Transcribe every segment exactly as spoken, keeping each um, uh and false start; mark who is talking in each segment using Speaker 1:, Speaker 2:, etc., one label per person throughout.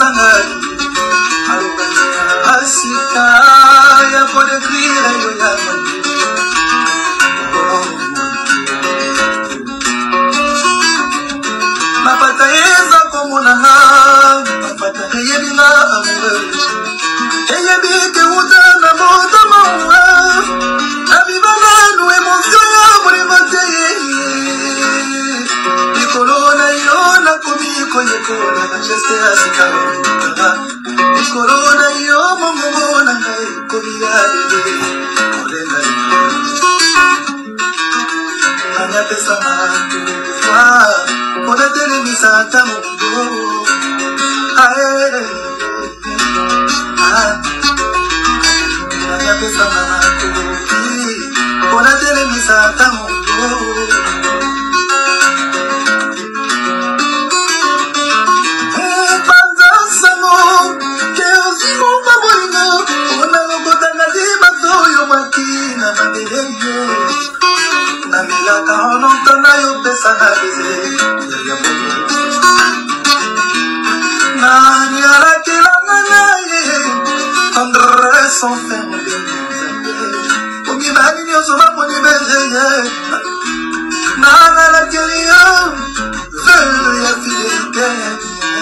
Speaker 1: Sangari, Asika, ya pour écrire, ya ma pataeza comme on a, ma pataeza amoureuse. Et y'a bien que vous donne à mon amour. La vivana nous émotion pour les voter. Les colonnes, y'en a commis, qu'on y colle, la geste à ce carreau. Les colonnes, y'en mon moment, n'a commis à bébé. Pour les naïfs. Anya pesa ma. Pour la télévision, t'as mon dos. Aïe. Anya pesa ma. Pour la télévision, t'as mon dos. Panza samo, que os irmãos da boina, ona no botanga de mato yo makina mandereyo. Na milaka ono tana yo pesa na beze. Na niara que la nanaye, André son ferme de nous. Omi bani yo so mapo ni beze. Na na la kelio, veut ya fidélité.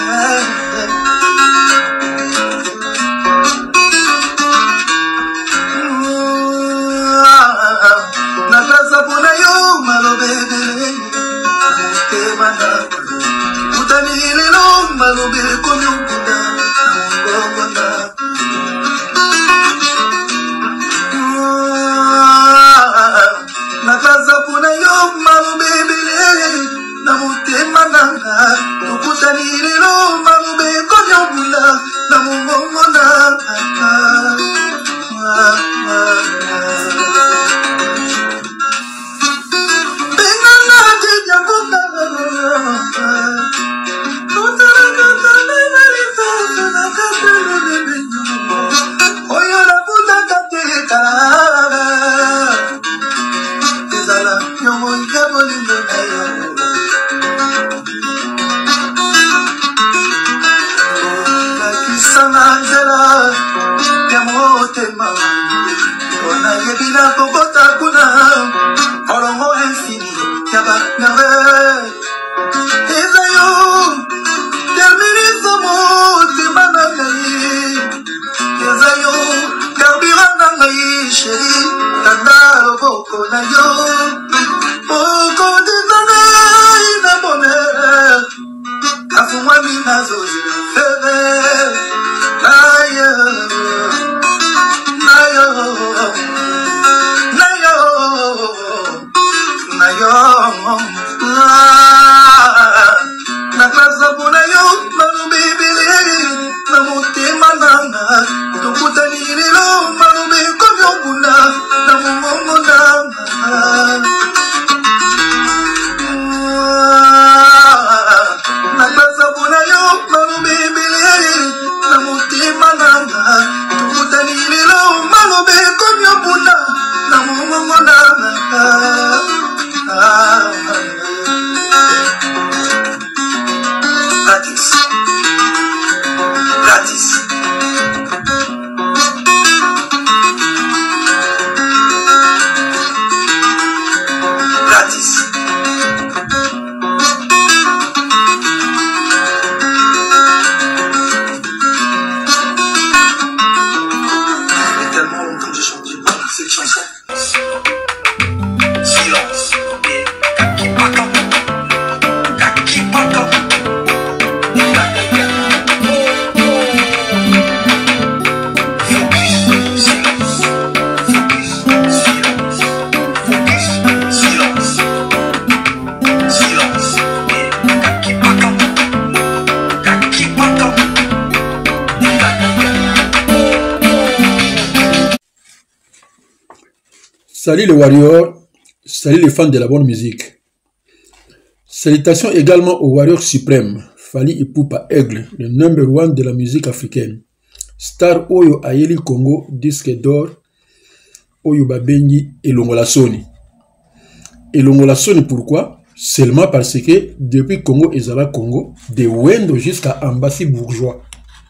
Speaker 1: Na casa pona yo malo bebe, te manda. Utani ile no malo bebe komi ukunda, ngongona. Na casa pona yo malo bebe, na mute manda. Utani ile no malo bebe komi ukunda, ngongona.
Speaker 2: Salut les warriors, salut les fans de la bonne musique. Salutations également aux warriors suprêmes, Fally Ipupa Aigle, le number one de la musique africaine. Star Oyo Ayeli Congo, disque d'or, Oyo Babengi et Longola Soni. Et Longola Soni pourquoi? Seulement parce que depuis Congo et Zala Congo, de Wendo jusqu'à Ambassi Bourgeois,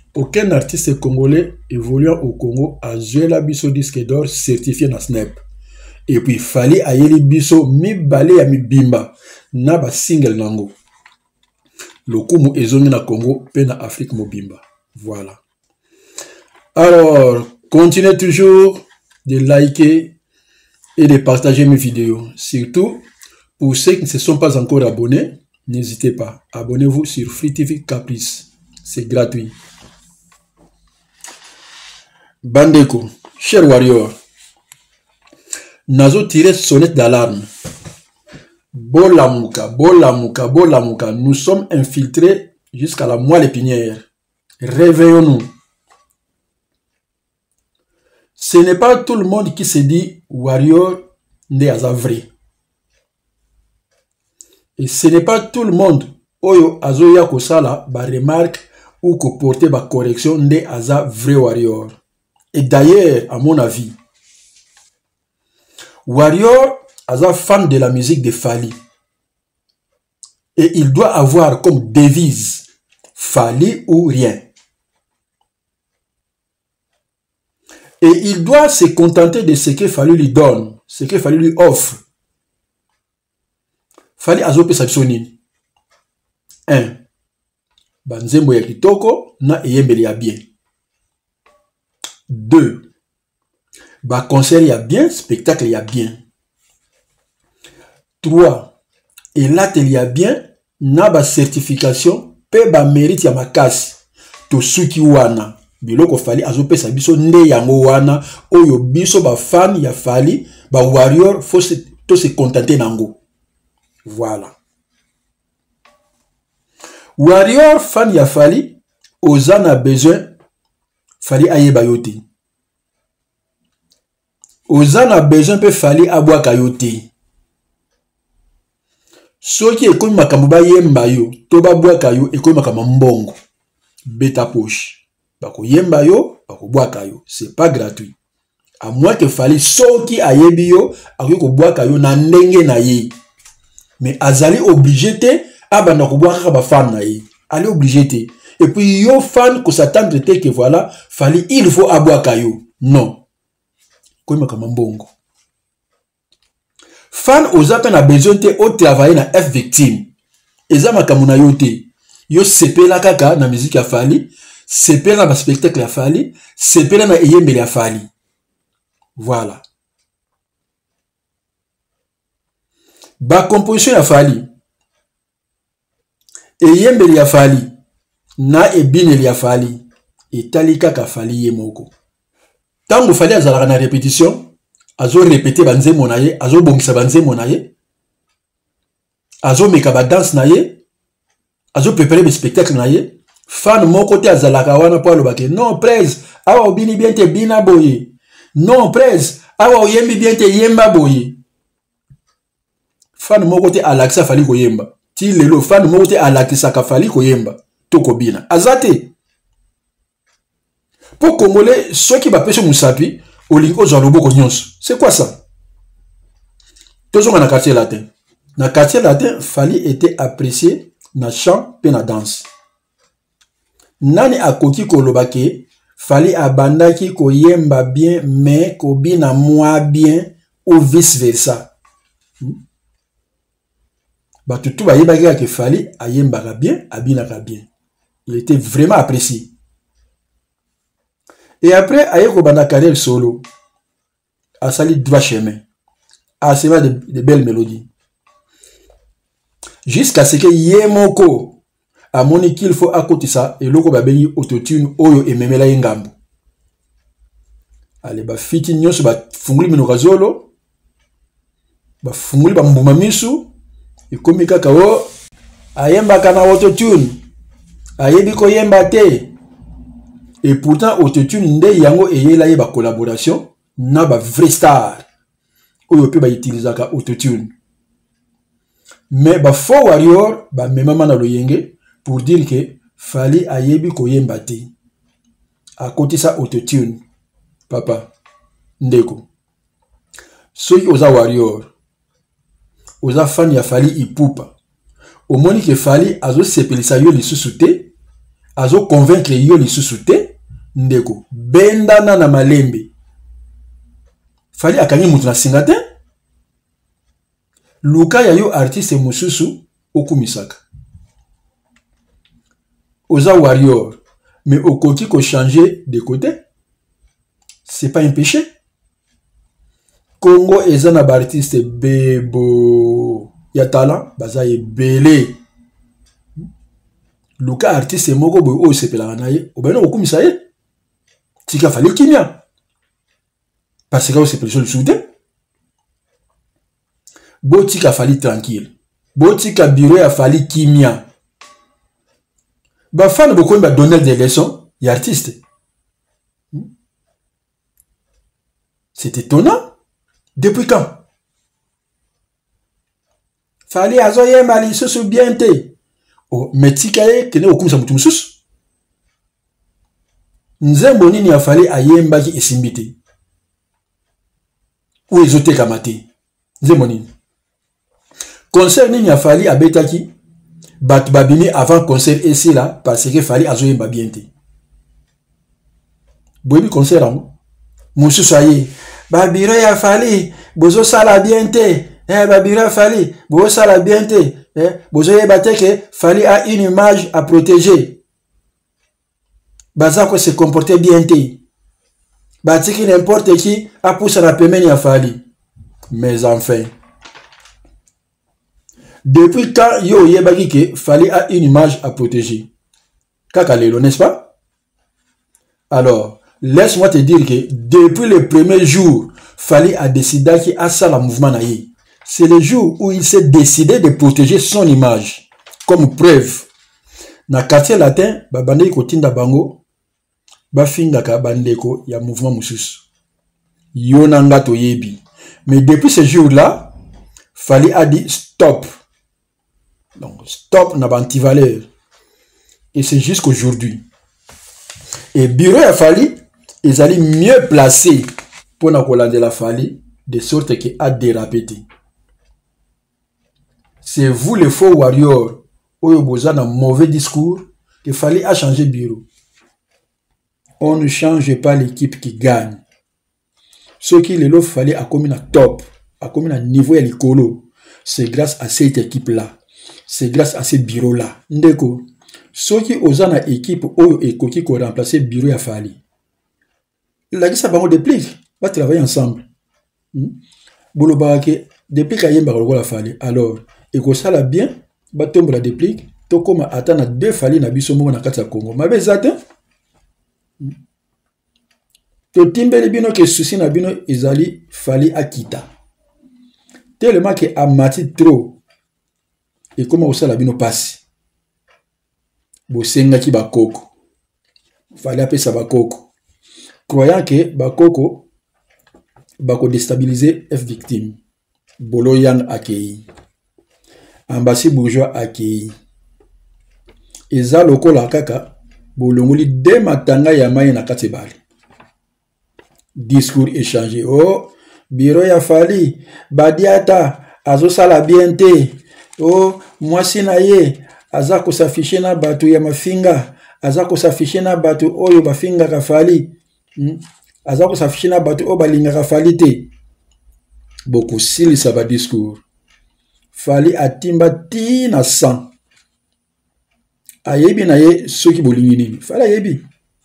Speaker 2: aucun artiste congolais évoluant au Congo a joué la biso disque d'or certifié na Snap. Et puis Fally ayeli biso mi balé ya mi bimba na ba single nango. Lokumu ezongi na Congo pe na Afrique mobimba. Voilà. Alors, continuez toujours de liker et de partager mes vidéos. Surtout, pour ceux qui ne se sont pas encore abonnés, n'hésitez pas. Abonnez-vous sur Free T V Caprice. C'est gratuit. Bandeko, cher warrior, nazo tiré sonnette d'alarme. Bolamuka, bolamuka, bolamuka. Nous sommes infiltrés jusqu'à la moelle épinière. Réveillons-nous. Ce n'est pas tout le monde qui se dit warrior né à vrai. Et ce n'est pas tout le monde oyo azoya kosala ba remarque ou ko porter ba correction né à vrai warrior. Et d'ailleurs, à mon avis, warrior est fan de la musique de Fally. Et il doit avoir comme devise Fally ou rien. Et il doit se contenter de ce que Fally lui donne, ce que Fally lui offre. Fally azope sa bisoni. un. Banzembo ya kitoko na eyembeli ya bien. deux. Ba concert ya bien, spectacle ya bien. trois. Elateli ya bien na ba certification pe ba mérite ya makasi. To suki wana. Biloko Fally azopesa biso nde yango wana oyo biso ba fan ya Fally ba warrior faut se to se contenter nango. Voilà. Warrior fan ya Fally oza na besoin Fally ayeba yote. Oza na besoin pe Fally abwaka yote. Soki ekomi makambo ba yemba yo to ba bwaka yo ekomi makambo mbongo. Beta poche. Bako yemba yo, bako bwaka yo. C'est pas gratuit. À moins que Fally soki ayebi yo, akoki ko bwaka yo na ndenge na ye. Mais azali obligé te abanda ko bwaka ba fan na ye. Ali obligé te. Et puis yo fan ko s'attendre te que voilà, Fally il faut abwaka yo. Non. Ko makama mbongo. Fan ozape na besoin te o travailler na F victime. Eza makamu na yo te. Yo sepela kaka na musique ya Fally. Sepela na spectacle ya Fally, sepela na eyembeli ya Fally. Voilà. Ba composition ya Fally. Eyembeli ya Fally na ebineli ya Fally. Etali kaka Fally ye moko. Tango Fally azalaka na répétition, azo répéter banzembo na ye, azo bongisa banzembo na ye, azo meka ba danse na ye, azo préparer le spectacle na ye. Fan mon côté azalaka wana po alobake non presse awa obini bien te bina boye non presse awa oyembi bien te yemba boye. Fan mon côté alakisa Fally ko yemba ti lelo fan mon côté alakisa ka Fally ko yemba to ko bina azate pour congolais ceux qui ba pese musapi olingo zalobo ko nyonso. C'est quoi ça? Tozonga na quartier latin. Na quartier latin Fally était apprécié na chant pe na danse. Nani akoki kolobake Fally abandaki ko yemba bien mais ko bina moi bien ou vice versa. Hmm? Batutu ba yebaki ke Fally ayembaka bien, abinaka bien. Il était vraiment apprécié. Et après aye ko banda carrière solo. A sali droit chemin. A sema de, de belles mélodies. Jusqu'à ce que yemoko a moni qu'il faut à côté ça et loko babeli autotune oyo ememela yengambo. Ale ba fiti nyonso ba funguli minokazolo ba funguli ba mbuma misu ikomi kaka o ayemba kana autotune ayebi ko yemba te. Et pourtant autotune nde yango eyela ye ba collaboration na ba vrai star oyo pe ba utilisaka autotune. Mais ba faux warrior ba memama na loyenge pour dire que Fally ayebi koyemba te. À côté ça autotune. Papa, ndeko. Ceux qui osa warrior, osa fan ya Fally ipupa. Au moins que Fally azo sepelisa yo lisusu te, azo convaincre yo lisusu te ndeko bendana na malembe Fally akangi mutu na singa te luka ya yo artiste mususu okumisaka oza warrior mais okoki ko changer de côté c'est pas un péché. Congo eza na ba artiste bebo ya talent baza ebele luka artiste moko boy o sepela na ye obena okumisa ye tika Fally kimia parce que o sepela le soutien bo tika Fally tranquille bo tika bureau ya Fally kimia ba fan boko ba donner des leçons ya artiste. C'est étonnant. Depuis quand? Fally azoye mali susu bien te. Oh, metika ye kene okumisa mutu mususu. Nzembo nini ya Fally ayembaki esimbite. Ou ezote kamate. Nzembo nini. Concert nini ya Fally abetaki bat babini avant concert ici là parce que Fally azoyemba bien te. Boyebi concert amu. Mususu aye. Babiro ya Fally bozo sala bien te. Eh, babiro Fally bozo sala bien te. Eh, bozo yeba te que Fally a une image à protéger. Bazako se comporter bien te. Batiki n'importe qui a poussé la pemeni ya Fally. Mais enfin, depuis quand yo yebaki que Fally a une image à protéger? Kaka lelo, n'est-ce pas? Alors, laisse-moi te dire que depuis le premier jour, Fally a décidé qu'il a ça le mouvement naïe. C'est le jour où il s'est décidé de protéger son image. Comme preuve, dans le quartier latin, babande kotinda bango, bafinga ka bandeko ya mouvement mususu. Yonanga to yebi. Mais depuis ce jour-là, Fally a dit stop. Donc stop na bantivaleur. Et c'est jusqu'aujourd'hui. Et bureau ya Fally, ils allaient mieux placés pour na kolande la Fally de sorte que a dérapé. C'est vous les faux warriors ou boza na mauvais discours que Fally a changé bureau. On ne change pas l'équipe qui gagne. Ce qui les lots Fally a commis na top, a commis na niveau ya likolo. C'est grâce à cette équipe-là. C'est grâce à ce bureau-là. Ndeko, ceux qui osent na équipe ou ekoki ko remplacer bureau ya Fally. La ça bango déplique, va travailler ensemble. Bolo barake déplique a yemba ko la Fally. Alors, eko sala bien, ba tombe la déplique, to koma atana deux Fally na biso mo na kati ya Congo. Mabe zate. To timbeli bino ke souci na bino ezali Fally akita. Tellement que amati trop. Et comment osala bino passe. Bo senga ki bakoko. Fally apesa bakoko. Croyant que bakoko bako déstabiliser F victime. Bolo yang akei. Ambassy bourgeois akei. Eza lokola kaka bolongoli de matanga ya mai na katebali. Discours échangé. Oh, bureau ya Fally badiata azo sala bien te. Oh, mwasi na ye aza ko s'afficher na batu ya mafinga, aza ko s'afficher na batu oyo bafinga ka Fally. Hmm? Aza ko s'afficher na batu o balinga ka Fally te. Beaucoup sili sa ba discours. Fally atimba ti na sang. Ayebi na ye soki bolingi nini. Fally ayebi.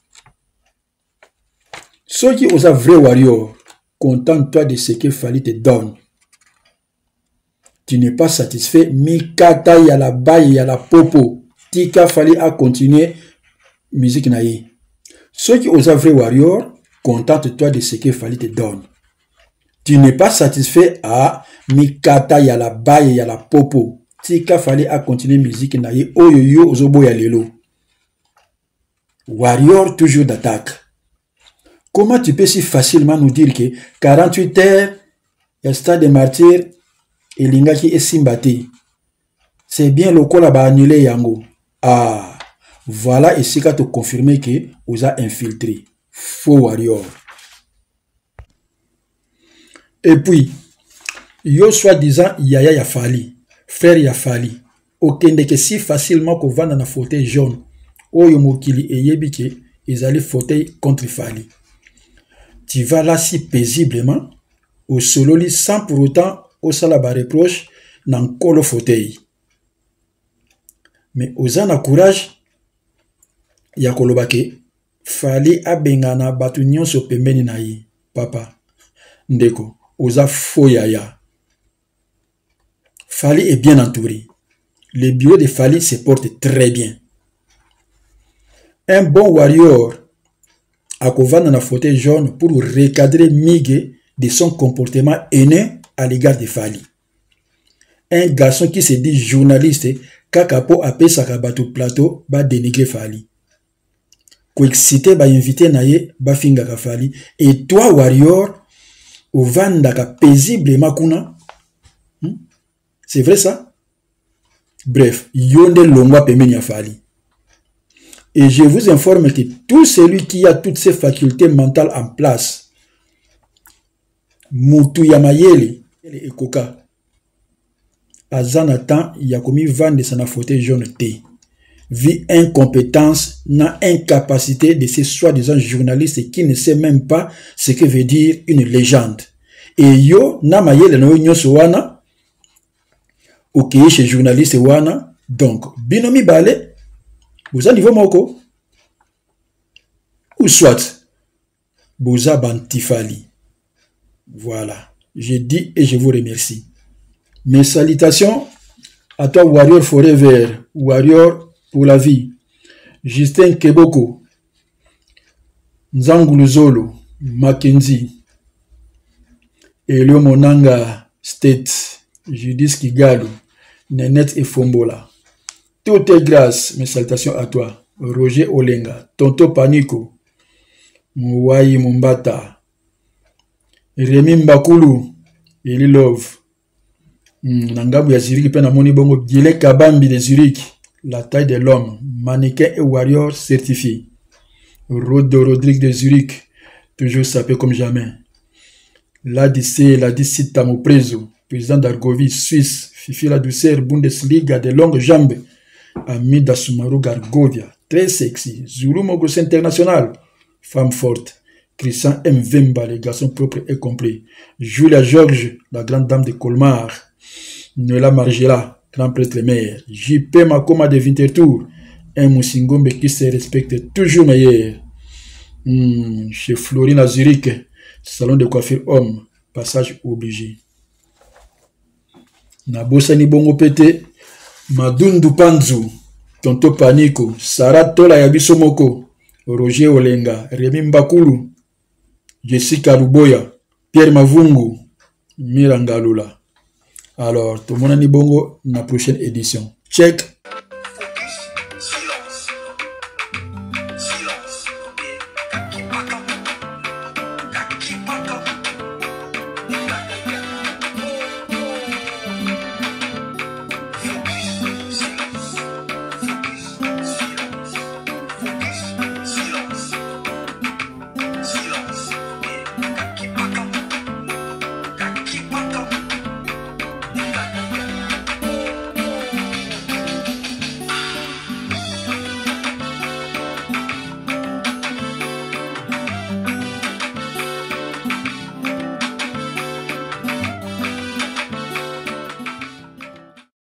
Speaker 2: Soki osa vrai warrior, contente-toi de ce que Fally te donne. Tu n'es pas satisfait, mikata ya la baye ya la popo. Tika Fally a continué musique na ye. Soki osa vrai warrior, contente-toi de ce que Fally te donne. Tu n'es pas satisfait à mikata ya la baye ya la popo. Tika Fally a continué musique na ye. Oyo yo ozobo ya lelo. Warrior toujours d'attaque. Comment tu peux si facilement nous dire que quarante-huit heures, il y a stade de martyr et l'ingaki est simbati. C'est bien le col à annulé yango. Ah, voilà ici qu'a te confirmé que vous a infiltré. Faux warrior. Et puis, yo soi-disant yaya ya Fally, frère ya Fally. Aucun de que si facilement qu'on va dans la fauteuil jaune. oyo mokili eyebike ezali fauteuil contre Fali. Tu vas là si paisiblement au sololi sans pour autant au salaba reproche nan kolo fauteuil. Mais ozana courage ya kolobake Fali abengana batu nyonso pembeni na ye. Papa ndeko oza foyaya. Fali est bien entouré. Le bureau de Fali se porte très bien. Un bon warrior a kovanda na fauteuil jaune pour recadrer Mige de son comportement haineux à l'égard de Fali. Un garçon qui se dit journaliste, kakapo apesaka bato plateau ba dénigrer Fali. Ko excité ba invité naye ba fingaka Fali. Et toi warrior, ovandaka paisiblement kuna. Hmm? C'est vrai ça? Bref, yonde longwa pemeni ya Fali. Et je vous informe que tout celui qui a toutes ses facultés mentales en place, Moutou Yamayele et Koka, Azanatan Yakomi Van de sana fauteuil jaune T. Vu incompétence, n'a incapacité de ces soi-disant journalistes qui ne sait même pas ce que veut dire une légende. Et yo, na mayele no nyoso wana, ok, chez journaliste wana, donc, binomi bale, vous avez niveau moko, ou soit, vous avez bantifali. Voilà, je dis et je vous remercie. Mes salutations à toi, Warrior Forever, Warrior pour la vie, Justin Keboko, Nzanguluzolo, Mackenzie, Elio Monanga State, Judith Kigalo, Nenette et Fombola. Tout est grâce, mes salutations à toi. Roger Olenga, Tonto Panico, Mouayi Mumbata, Rémi Mbakulu, Eli Love, Nangabu ya Zurich, Pena Moni Bongo, Gile Kabambi de Zurich, La taille de l'homme, mannequin et warrior certifié. Rodo Rodrigue de Zurich, toujours sapé comme jamais. L'A D C, l'A D C Tamo Preso, président d'Argovie, Suisse, Fifi la douceur, Bundesliga, de longues jambes. Amida Sumaru Gargovia, très sexy. Zulu Mogos International, femme forte. Christian M. Vemba, le garçon propre et complet. Julia Georges, la grande dame de Colmar. Nola Margela, grand prêtre maire. J P Makoma de Winterthur, un Moussingombe qui se respecte toujours meilleur. Mmh, chez Florine à Zurich, salon de coiffure homme, passage obligé. Nabosani Bongo Pété. Madundu Panzu, Tonto Panico, Sarah Tola Yabiso Moko, Roger Olenga, Rémi Mbakulu, Jessica Luboya, Pierre Mavungu, Mirangalula. Alors, tout le monde est bongo, la prochaine édition. Check.